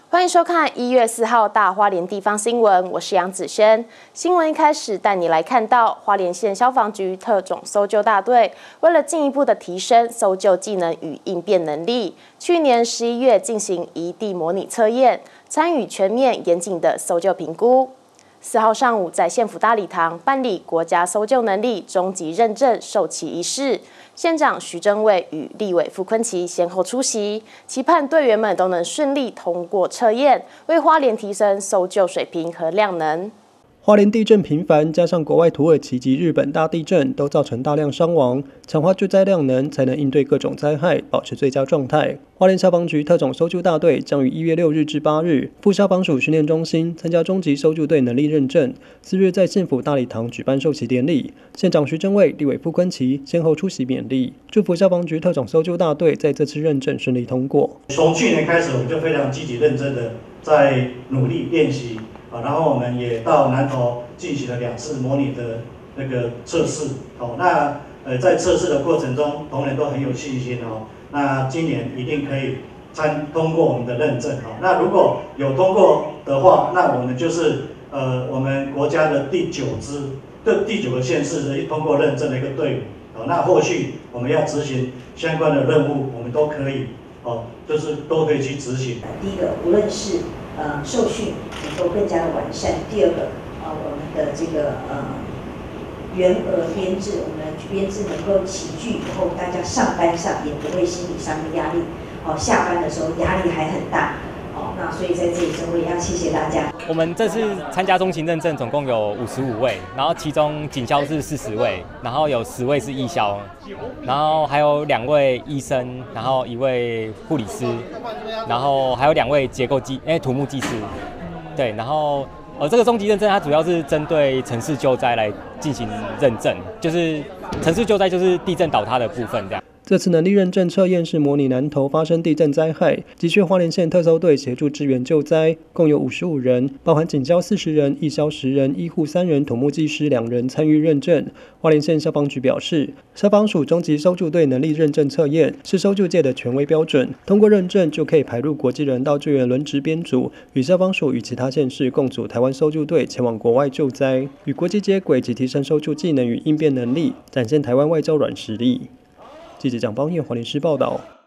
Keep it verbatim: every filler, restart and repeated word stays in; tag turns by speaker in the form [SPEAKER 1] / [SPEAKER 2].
[SPEAKER 1] 欢迎收看一月四号大花莲地方新闻，我是杨子轩。新闻一开始带你来看到花莲县消防局特种搜救大队，为了进一步的提升搜救技能与应变能力，去年十一月进行移地模拟测验，参与全面严谨的搜救评估。四号上午在县府大礼堂办理国家搜救能力终极认证授旗仪式。县长徐榛蔚与立委傅昆萁先后出席，期盼队员们都能顺利通过测验，为花莲提升搜救水平和量能。
[SPEAKER 2] 花莲地震频繁，加上国外土耳其及日本大地震，都造成大量伤亡。强化救灾量能，才能应对各种灾害，保持最佳状态。花莲消防局特种搜救大队将于一月六日至八日，赴消防署训练中心参加中级搜救队能力认证。次日在县府大礼堂举办授旗典礼，县长徐榛蔚、立委傅昆萁先后出席勉励，祝福消防局特种搜救大队在这次认证顺利通过。
[SPEAKER 3] 从去年开始，我们就非常积极认真的在努力练习。啊，然后我们也到南投进行了两次模拟的那个测试。哦，那呃在测试的过程中，同仁都很有信心哦。那今年一定可以参通过我们的认证。哦，那如果有通过的话，那我们就是呃我们国家的第九支的第九个县市的通过认证的一个队伍。哦，那后续我们要执行相关的任务，我们都可以哦，就是都可以去执行。
[SPEAKER 4] 第一个，无论是呃，受训能够更加的完善。第二个，呃，我们的这个呃员额编制，我们的编制能够齐聚以后，大家上班上也不会心理上的压力，哦，下班的时候压力还很大，哦，那所以在这里我也要谢谢大家。
[SPEAKER 5] 我们这次参加中型认证总共有五十五位，然后其中警消是四十位，然后有十位是义消，然后还有两位医生，然后一位护理师。然后还有两位结构技，哎，土木技师，对，然后呃，这个中级认证它主要是针对城市救灾来进行认证，就是城市救灾就是地震倒塌的部分这样。
[SPEAKER 2] 这次能力认证测验是模拟南投发生地震灾害，急需花莲县特搜队协助支援救灾，共有五十五人，包含警消四十人、义消十人、医护三人、土木技师两人参与认证。花莲县消防局表示，消防署中级搜救队能力认证测验是搜救界的权威标准，通过认证就可以排入国际人道救援轮值编组，与消防署与其他县市共组台湾搜救队前往国外救灾，与国际接轨及提升搜救技能与应变能力，展现台湾外交软实力。记者蒋邦彦，花莲市报道。